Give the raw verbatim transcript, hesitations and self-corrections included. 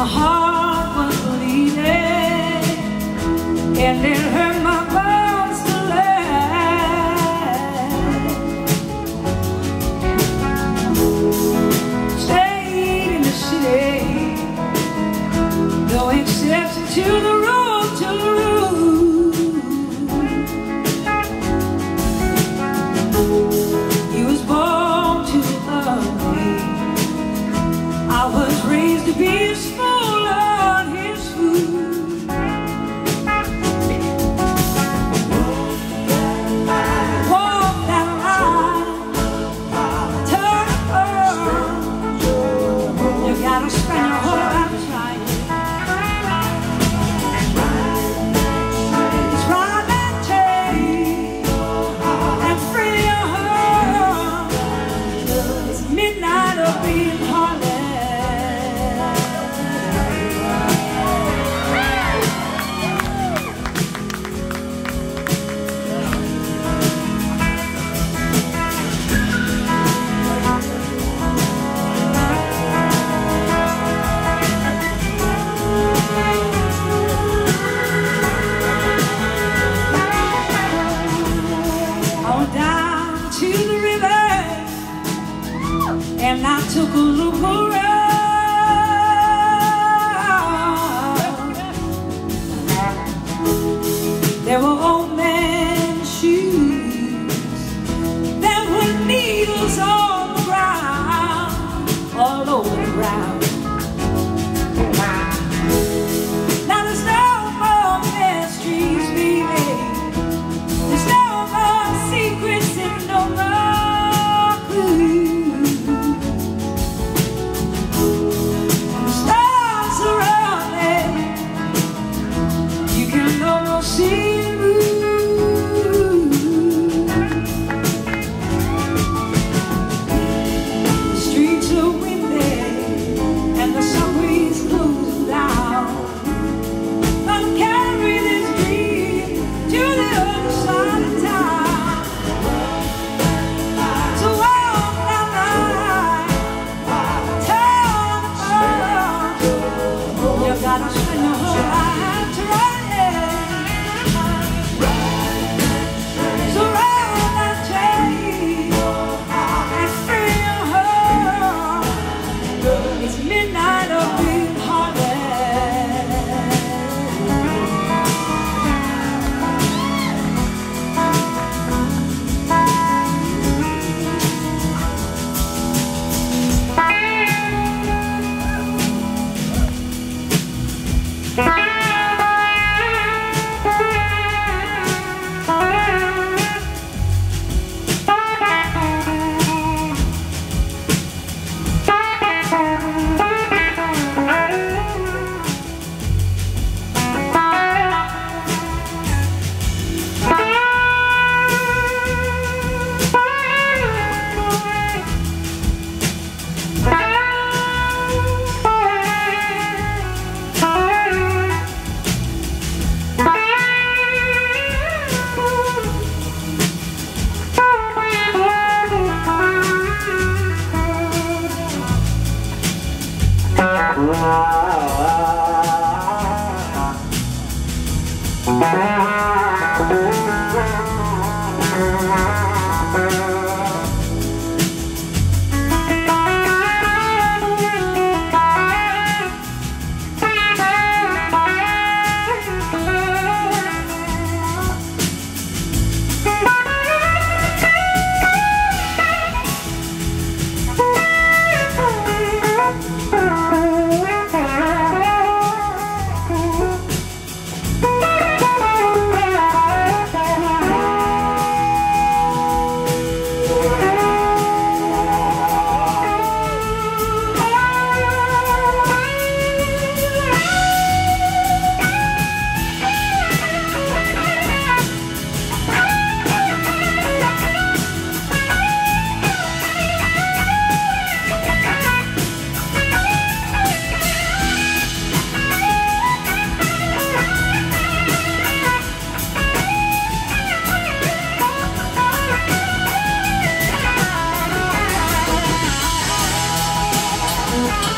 my heart was bleeding, and it hurt my bones to let. Stayed in the city, no exception to the rule, to the rule. He was born to love me. I was raised to be a spool on his food. Walk that line, turn around. You gotta spend your whole life trying. It's right and take and free your heart. It's midnight of being heartless. To the river, and I took a look around. There were old men's shoes, there were needles on the ground, all over the ground. Now there's no more mysteries, baby. There's no more secrets and no more clues. The stars are running, you can almost see the moon. The streets are windy and the subway's closing down. I'll carry this dream to the other side of town. So walk that line, turn around. You gotta spend your whole life trying. So round that chain and free your heart. It's midnight of being heartless. Bye.